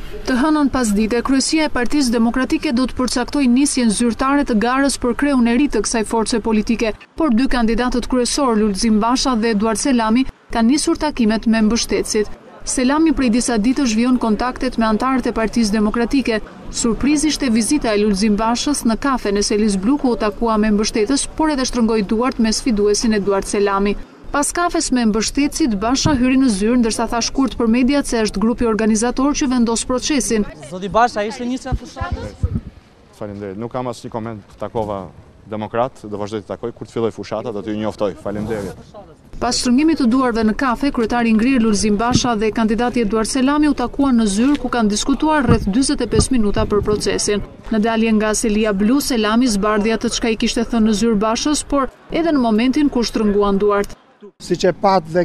Të hënën pasdite, kryesia e Partisë Demokratike do të përcaktojë nisjen zyrtare të garës për kreun e ri të kësaj force politike, por dy kandidatët kryesor, Lulzim Basha dhe Eduard Selami, kanë nisur takimet me mbështetësit. Selami prej disa ditësh vjon kontaktet me anëtarët e Partisë Demokratike. Surprizë ishte vizita e Lulzim Bashës në kafe në Selis Blu, ku u takua me mbështetës, por edhe shtrëngoi duart me sfiduesin Eduard Selami. Pas kafes me mbështetësit, Basha hyri në zyrë, ndërsa tha shkurt për mediat se është grupi organizator që vendos procesin. Zoti Basha ishte nisja e fushatës? Faleminderit. Nuk kam asnjë koment, takova demokrat, do vazhdoj të takoj kur të filloj fushata, do t'ju njoftoj. Faleminderit. Pas shtrëngimit të duarve në kafe, kryetari ngrirë Lulzim Basha dhe kandidati Eduard Selami u takuan në zyrë, ku kanë diskutuar rreth 45 minuta për procesin. Në dalje nga Selia Blu, Selami zbardhi atë çka i kishte thënë në zyrë Bashës, por edhe në momentin kur shtrënguan duart. Siç e pat dhe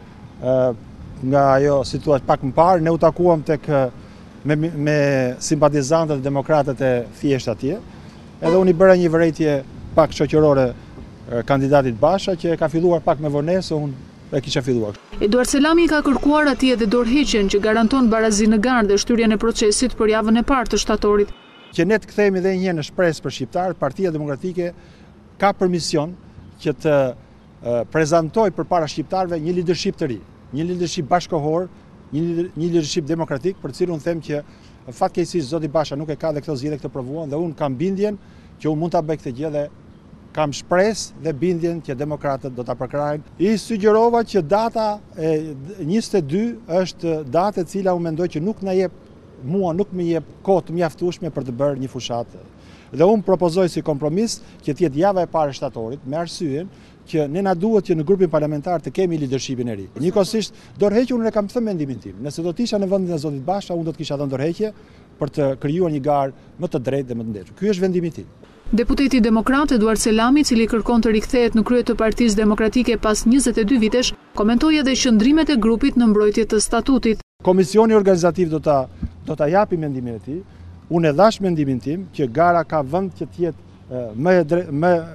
nga ajo situatë pak më parë, ne u takuam tek me simpatizantët e demokratët e thjeshtë atje, edhe unë i bëra një vërejtje pak shoqërore kandidatit Basha, që ka filluar pak me vonesë, unë e kisha filluar. Eduard Selami ka kërkuar atje edhe dorëheqjen që garanton barazi në garë dhe shtyrjen e procesit për javën e parë të shtatorit. Që ne të kthehemi edhe një herë në shpresë për shqiptarët, Partia Demokratike ka permision që të prezantoj përpara shqiptarëve një leadership të ri, një leadership bashkëkohor, një leadership demokratik, për cilën them që fatkeqësisht zoti Basha nuk e ka dhe këto zgjedhje këtë provuan, dhe unë kam bindjen që unë mund ta bëj këtë gjë dhe kam shpresë dhe bindjen që demokratët do ta përkrajnë. I sugjerova që data e 22 është datë e cila unë mendoj që nuk më jep kohë të mjaftueshme për të bërë një fushatë. Dhe unë propozoj si kompromis që të jetë java e parë e shtatorit, me arsyeën që ne na duhet që në grupin parlamentar të kemi leadershipin e ri. Njëkohësisht, dorëheqje unë e kam thënë mendimin tim. Nëse do të isha në vendin e zotit Basha, unë do të kisha dhënë dorëheqje për të krijuar një garë më të drejtë dhe më të ndeshur. Ky është vendimi tim. Deputeti demokrat Eduard Selami, i cili kërkon të rikthehet në krye të Partisë Demokratike pas 22 vitesh, komentoi edhe qëndrimet e grupit në mbrojtje të statutit. Komisioni organizativ do ta japi mendimin e tij. Unë e dhash mendimin tim që gara ka vend që të jetë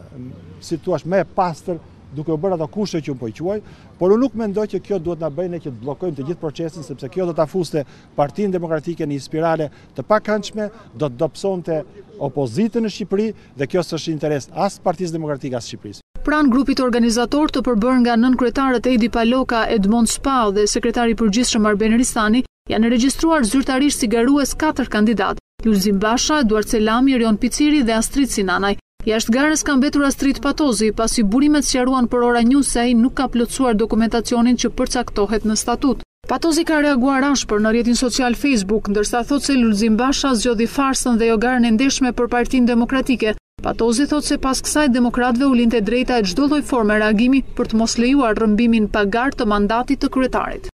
më e pastër, duke u bërë ato kushte që unë po i quaj, por unë nuk mendoj që kjo duhet na bëjë ne që të bllokojmë të gjithë procesin, sepse kjo do ta fuste Partinë Demokratike në një spirale të pakëndshme, do të dobësonte opozitën në Shqipëri dhe kjo s'është interes as Partisë Demokratike as Shqipërisë. Pranë grupit organizator të përbërë nga nënkretarët Edi Paloka, Edmond Spau dhe sekretari i përgjithshëm Arben Ristani, janë regjistruar zyrtarisht si garues 4 kandidatë: Lulzim Basha, Eduard Selami, Rion Piciri dhe Astrid Sinanaj. Jashtë garës ka mbetur Astrid Patozi, pasi burimet sqaruan për Ora News se ai nuk ka plotësuar dokumentacionin që përcaktohet në statut. Patozi ka reaguar ashpër në rrjetin social Facebook, ndërsa thotë se Lulzim Basha zgjodhi farsën dhe jo garën e ndeshme për Partinë Demokratike. Patozi thotë se pas kësaj demokratëve u linte drejta e çdo lloj forme reagimi për të mos lejuar rrëmbimin pa garë të mandatit të kryetarit.